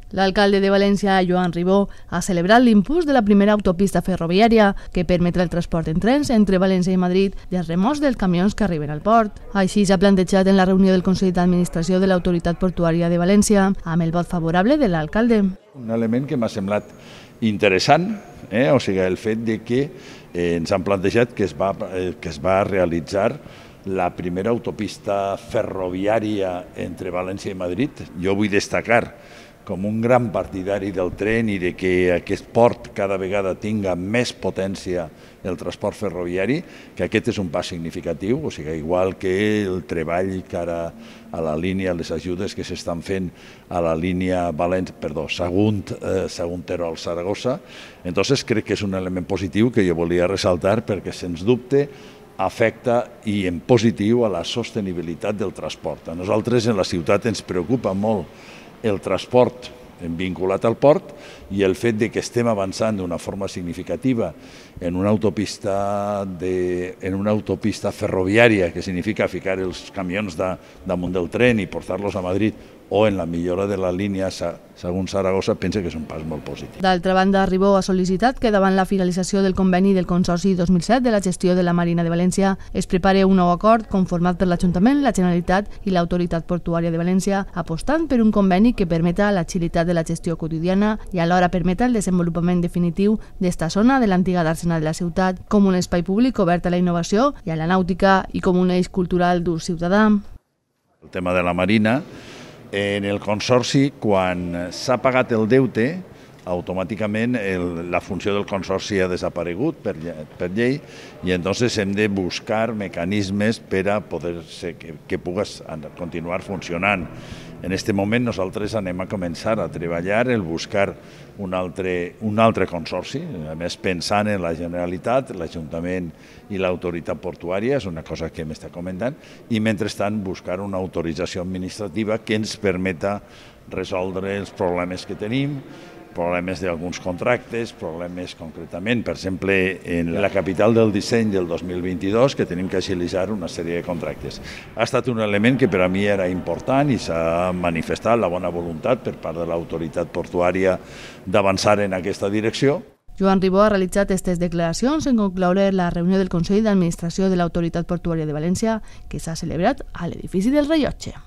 L'alcalde de València, Joan Ribó, ha celebrat l'impuls de la primera autopista ferroviària que permetrà el transport en trens entre València i Madrid dels remolcs dels camions que arriben al port. Així s'ha plantejat en la reunió del Consell d'Administració de l'Autoritat Portuària de València, amb el vot favorable de l'alcalde. Un element que m'ha semblat interessant, o sigui, el fet de que ens han plantejat que es va realitzar la primera autopista ferroviària entre València i Madrid. Jo vull destacar com un gran partidari del tren i de que aquest port cada vegada tinga més potència el transport ferroviari, que aquest és un pas significatiu, o sigui, igual que el treball cara a la línia, les ajudes que s'estan fent a la línia Sagunt-Terol-Saragossa. Entonces crec que és un element positiu que jo volia ressaltar perquè, sens dubte, afecta i en positiu a la sostenibilitat del transport. A nosaltres en la ciutat ens preocupa molt el transport vinculat al port i el fet de que estem avançant d'una forma significativa en una autopista ferroviària, que significa ficar els camions damunt del tren i portar-los a Madrid, o en la millora de la línia Sagunt-Saragossa, penso que és un pas molt positiu. D'altra banda, Ribó ha sol·licitat que davant la finalització del conveni del Consorci 2007 de la gestió de la Marina de València es prepare un nou acord conformat per l'Ajuntament, la Generalitat i l'Autoritat Portuària de València, apostant per un conveni que permeta l'agilitat de la gestió quotidiana i alhora permeta el desenvolupament definitiu d'esta zona de l'antiga dàrsena de la ciutat com un espai públic obert a la innovació i a la nàutica i com un eix cultural d'ús ciutadà. El tema de la Marina, en el Consorci, quan s'ha pagat el deute, automàticament la funció del Consorci ha desaparegut per llei i entonces hem de buscar mecanismes per a poder que pugues continuar funcionant. En aquest moment nosaltres anem a començar a treballar el buscar un altre consorci, a més pensant en la Generalitat, l'Ajuntament i l'Autoritat Portuària, és una cosa que m'està comentant, i mentrestant buscar una autorització administrativa que ens permeta resoldre els problemes que tenim, problemes d'alguns contractes, problemes concretament, per exemple, en la capital del disseny del 2022, que tenim que agilitzar una sèrie de contractes. Ha estat un element que per a mi era important i s'ha manifestat la bona voluntat per part de l'autoritat portuària d'avançar en aquesta direcció. Joan Ribó ha realitzat aquestes declaracions en concloure la reunió del Consell d'Administració de l'Autoritat Portuària de València que s'ha celebrat a l'edifici del Rellotge.